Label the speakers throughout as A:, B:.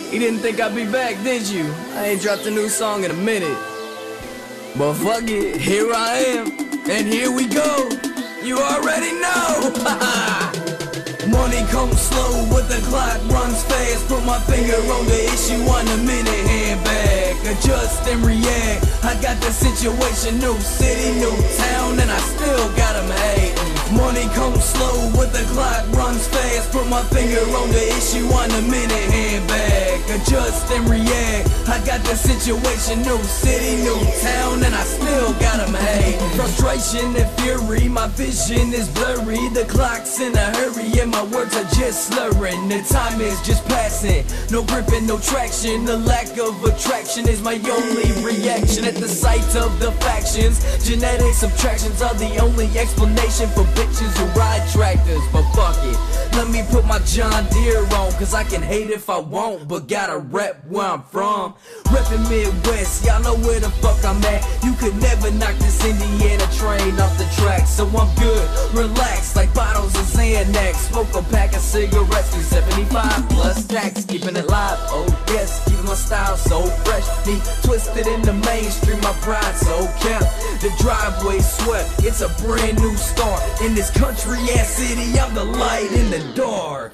A: You didn't think I'd be back, did you? I ain't dropped a new song in a minute. But fuck it, here I am, and here we go. You already know. Money comes slow, but the clock runs fast. Put my finger on the issue on a minute hand bag. Adjust and react. I got the situation, new city, new town, and I still got 'em hating. Money comes slow, but the clock runs fast. Put my finger on the issue on a minute hand bag. Adjust and react. I got the situation, new city, new town, and I still got 'em hating. Frustration and fury, my vision is blurry. The clock's in a hurry and my words are just slurring. The time is just passing, no grip and no traction. The lack of attraction is my only reaction at the sight of the factions. Genetic subtractions are the only explanation for bitches who ride tractors. But fuck it, let me put my John Deere on, cause I can hate if I want, but gotta rep where I'm from. Reppin' Midwest, y'all know where the fuck I'm at. You could never knock this Indiana train off the track, so I'm good, relaxed like bottles of Xanax. Smoke a pack of cigarettes, 275 plus tax, keeping it live, oh yes, keeping my style so fresh. Me twisted in the mainstream, my pride so kept. The driveway swept, it's a brand new start. In this country ass city, I'm the light in the dark.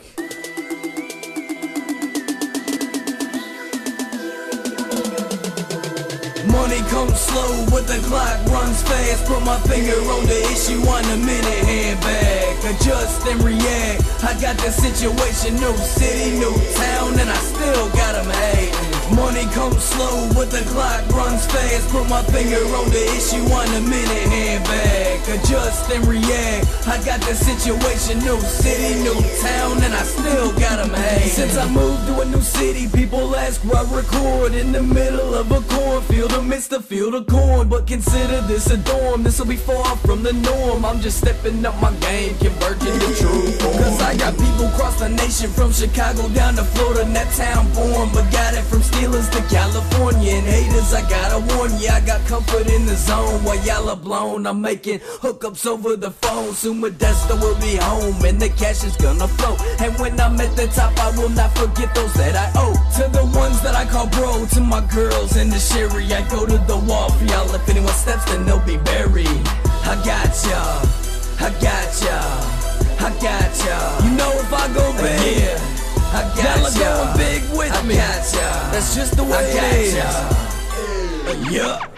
A: Money comes slow, but the clock runs fast. Put my finger on the issue on a minute hand bag. Adjust and react. I got the situation, new city, new town, and I still got 'em hating. Money comes slow, but the clock runs fast. Put my finger on the issue on a minute hand bag. Adjust and react. I got the situation, new city, new town, and I still got 'em hating. Since I moved to a new city, people ask where I record. In the middle of a cornfield amidst a field of corn. But consider this a dorm, this'll be far from the norm. I'm just stepping up my game, converging to true form. Cause I got people across the nation, from Chicago down to Florida, and that town born. But got it from Steelers to California. And haters, I gotta warn ya, I got comfort in the zone. While y'all are blown, I'm making hookups over the phone. Soon Modesto will be home, and the cash is gonna flow. And when I'm at the top, I will not forget those that I owe. To the ones that I call bro, to my girls in the Sherry, I go to the wall for y'all. If anyone steps, then they'll be buried. I got ya, I got ya, I got ya. You know if I go big, yeah, I got y'all ya. Going big with me. I got ya. That's just the way it is. Yeah.